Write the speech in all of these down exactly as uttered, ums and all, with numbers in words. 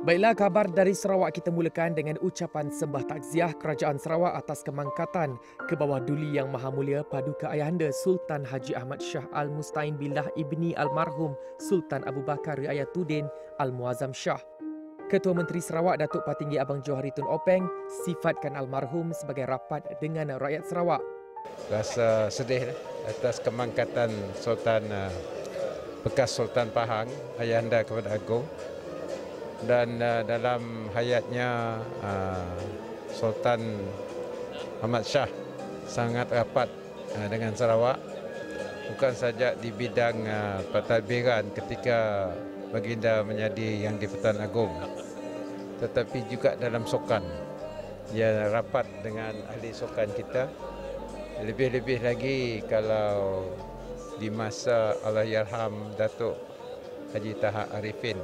Baiklah, kabar dari Sarawak kita mulakan dengan ucapan sembah takziah Kerajaan Sarawak atas kemangkatan ke bawah duli Yang Maha Mulia Paduka Ayahanda Sultan Haji Ahmad Shah Al-Mustain Billah Ibni Almarhum Sultan Abu Bakar Riayatuddin Al-Muazzam Shah. Ketua Menteri Sarawak Datuk Patinggi Abang Johari Tun Openg sifatkan almarhum sebagai rapat dengan rakyat Sarawak. Rasa sedih atas kemangkatan Sultan bekas Sultan Pahang, Ayahanda kepada Agong. Dan uh, dalam hayatnya uh, Sultan Ahmad Shah sangat rapat uh, dengan Sarawak, bukan saja di bidang uh, pentadbiran ketika baginda menjadi Yang di-Pertuan Agong, tetapi juga dalam sukan. Dia rapat dengan ahli sukan kita. Lebih-lebih lagi kalau di masa Allahyarham Datuk Haji Taha Arifin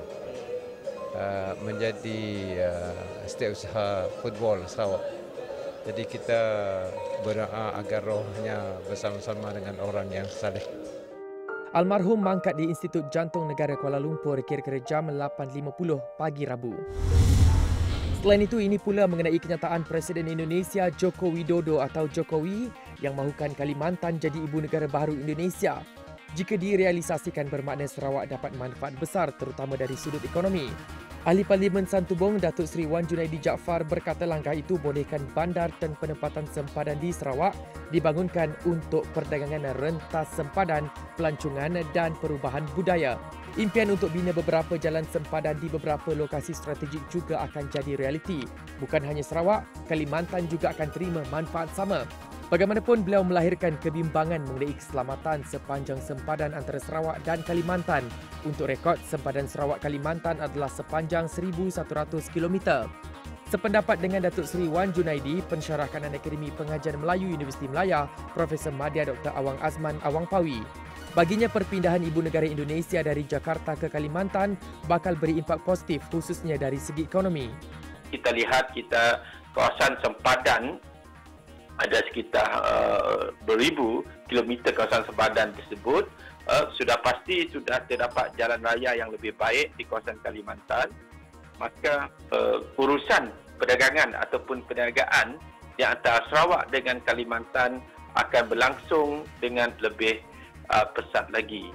Uh, menjadi uh, setiausaha football Sarawak. Jadi kita berdoa agar rohnya bersama-sama dengan orang yang saleh. Almarhum mangkat di Institut Jantung Negara Kuala Lumpur kira-kira jam lapan lima puluh pagi Rabu. Selain itu, ini pula mengenai kenyataan Presiden Indonesia Joko Widodo atau Jokowi yang mahukan Kalimantan jadi ibu negara baru Indonesia. Jika direalisasikan, bermakna Sarawak dapat manfaat besar terutama dari sudut ekonomi. Ahli Parlimen Santubong Datuk Seri Wan Junaidi Jaafar berkata langkah itu bolehkan bandar dan penempatan sempadan di Sarawak dibangunkan untuk perdagangan rentas sempadan, pelancongan dan perubahan budaya. Impian untuk bina beberapa jalan sempadan di beberapa lokasi strategik juga akan jadi realiti. Bukan hanya Sarawak, Kalimantan juga akan terima manfaat sama. Bagaimanapun, beliau melahirkan kebimbangan mengenai keselamatan sepanjang sempadan antara Sarawak dan Kalimantan. Untuk rekod, sempadan Sarawak-Kalimantan adalah sepanjang seribu seratus kilometer. Sependapat dengan Datuk Seri Wan Junaidi, pensyarah kanan Akademi Pengajian Melayu Universiti Melaya, Profesor Madya Doktor Awang Azman Awang Pawi. Baginya, perpindahan ibu negara Indonesia dari Jakarta ke Kalimantan bakal beri impak positif khususnya dari segi ekonomi. Kita lihat kita kawasan sempadan ada sekitar uh, beribu kilometer kawasan sempadan tersebut, uh, sudah pasti sudah terdapat jalan raya yang lebih baik di kawasan Kalimantan. Maka uh, urusan perdagangan ataupun perniagaan di antara Sarawak dengan Kalimantan akan berlangsung dengan lebih uh, pesat lagi.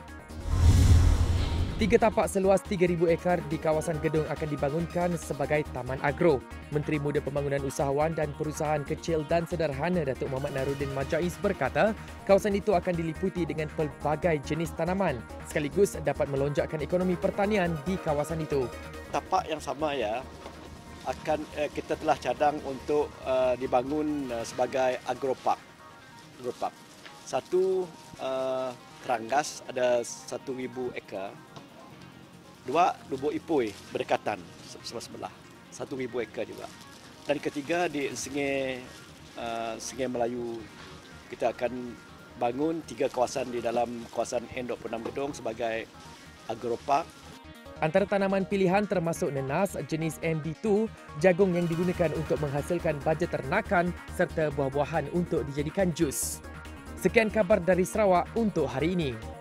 Tiga tapak seluas tiga ribu ekar di kawasan gedung akan dibangunkan sebagai Taman Agro. Menteri Muda Pembangunan Usahawan dan Perusahaan Kecil dan Sederhana Datuk Muhammad Naruddin Majais berkata, kawasan itu akan diliputi dengan pelbagai jenis tanaman sekaligus dapat melonjakkan ekonomi pertanian di kawasan itu. Tapak yang sama ya akan eh, kita telah cadang untuk uh, dibangun uh, sebagai agropark. Agropark. Satu uh, Teranggas ada satu ribu ekar. Dua, Lubuk Ipui berdekatan sebelah-sebelah, satu ribu ekar juga. Dan ketiga di Sungai uh, Sungai Melayu, kita akan bangun tiga kawasan di dalam kawasan N dua puluh enam gedung sebagai agropark. Antara tanaman pilihan termasuk nenas jenis M B dua, jagung yang digunakan untuk menghasilkan baja ternakan serta buah-buahan untuk dijadikan jus. Sekian kabar dari Sarawak untuk hari ini.